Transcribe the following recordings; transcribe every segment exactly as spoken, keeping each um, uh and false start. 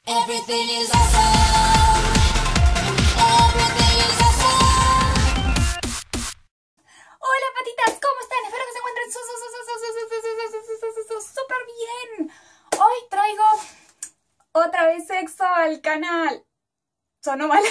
Everything is awesome. Everything is awesome. Hola patitas, ¿cómo están? Espero que se encuentren su- su- su- su- su- su- su- su- su- su- su- su- súper bien. Hoy traigo otra vez EXO al canal. Sonó mal.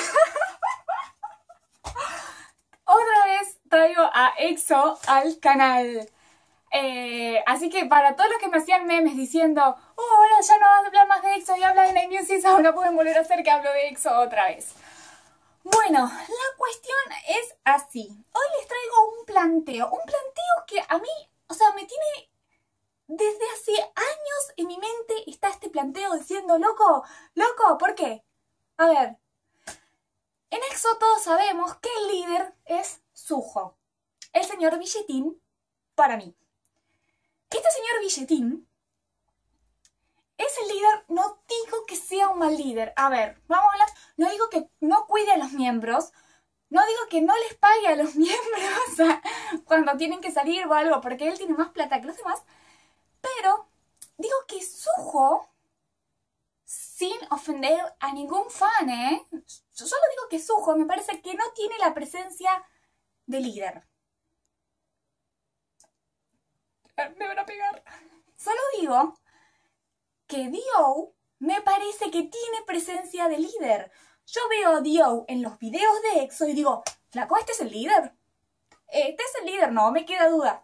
Otra vez traigo a EXO al canal. Eh, así que para todos los que me hacían memes diciendo oh, ahora ya no vas a hablar más de EXO y habla de Nine Music, ahora pueden volver a hacer que hablo de EXO otra vez. Bueno, la cuestión es así. Hoy les traigo un planteo. Un planteo que a mí, o sea, me tiene... Desde hace años en mi mente está este planteo diciendo, loco, loco, ¿por qué? A ver, en EXO todos sabemos que el líder es Suho, el señor Billetín para mí. Este señor Billetín es el líder, no digo que sea un mal líder. A ver, vamos a hablar, no digo que no cuide a los miembros, no digo que no les pague a los miembros cuando tienen que salir o algo, porque él tiene más plata que los demás, pero digo que Suho, sin ofender a ningún fan, ¿eh? Yo solo digo que Suho me parece que no tiene la presencia de líder. Me van a pegar. Solo digo que Dio me parece que tiene presencia de líder. Yo veo a Dio en los videos de EXO y digo, flaco, ¿este es el líder? ¿Este es el líder? No me queda duda.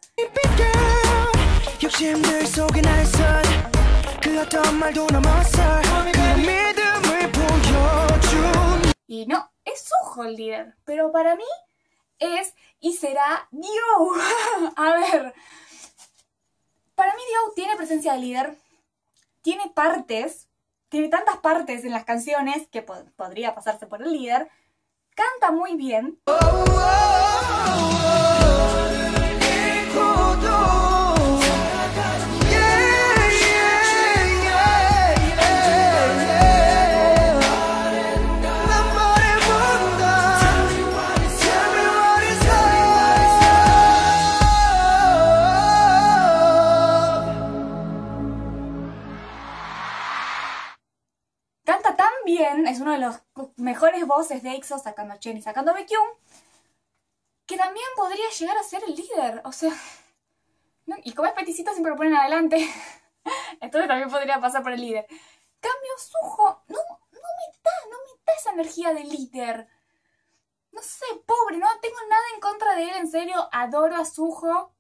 Y no, es Suho el líder, pero para mí es y será Dio. A ver, para mí Dio tiene presencia de líder, tiene partes, tiene tantas partes en las canciones que po podría pasarse por el líder, canta muy bien. Canta tan bien, es uno de los mejores voces de EXO, sacando a Chen y sacando a Baekhyun, que también podría llegar a ser el líder. O sea, no, y como es peticito siempre lo ponen adelante, entonces también podría pasar por el líder. Cambio Suho, no, no me da, no me da esa energía de líder. No sé, pobre, no tengo nada en contra de él, en serio, adoro a Suho.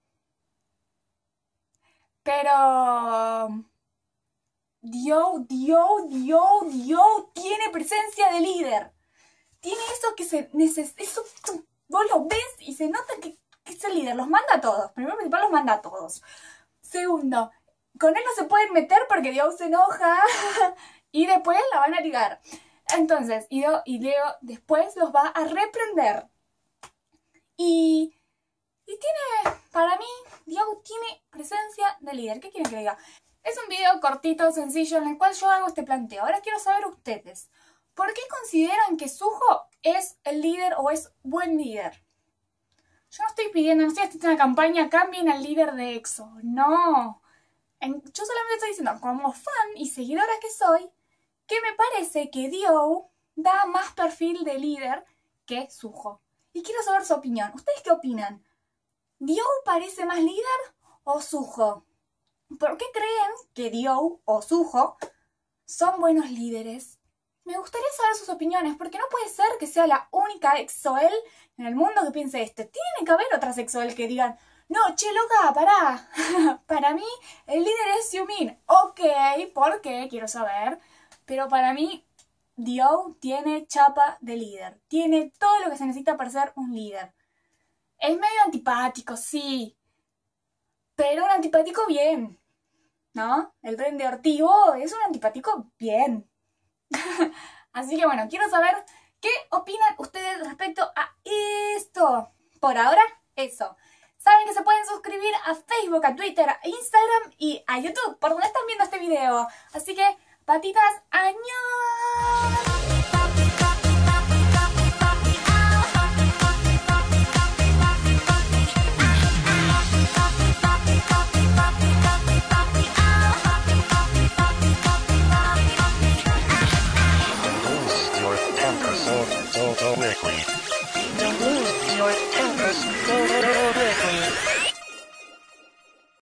Pero... Dio, Dio, Dio, Dio tiene presencia de líder. Tiene eso que se necesita. Eso, vos lo ves y se nota que, que es el líder. Los manda a todos. Primero, principal, los manda a todos. Segundo, con él no se pueden meter porque Dio se enoja. Y después la van a ligar. Entonces, y Dio, y Leo después los va a reprender. Y. Y tiene. Para mí, Dio tiene presencia de líder. ¿Qué quieren que le diga? Es un video cortito, sencillo, en el cual yo hago este planteo. Ahora quiero saber ustedes, ¿por qué consideran que Suho es el líder o es buen líder? Yo no estoy pidiendo, no estoy haciendo una campaña, cambien al líder de EXO. No. En, yo solamente estoy diciendo, como fan y seguidora que soy, que me parece que Dio da más perfil de líder que Suho. Y quiero saber su opinión. ¿Ustedes qué opinan? ¿Dio parece más líder o Suho? ¿Por qué creen que Dio o Suho son buenos líderes? Me gustaría saber sus opiniones, porque no puede ser que sea la única EXO-L en el mundo que piense esto. Tiene que haber otras EXO-L que digan, no, che, loca, pará. Para mí, el líder es Xiumin. Ok, ¿por qué? Quiero saber. Pero para mí, Dio tiene chapa de líder. Tiene todo lo que se necesita para ser un líder. Es medio antipático, sí. Pero un antipático bien, ¿no? El tren de Ortigo es un antipático bien. Así que bueno, quiero saber qué opinan ustedes respecto a esto. Por ahora, eso. Saben que se pueden suscribir a Facebook, a Twitter, a Instagram y a YouTube, por donde están viendo este video. Así que, patitas, ¡añón! Jungkook, North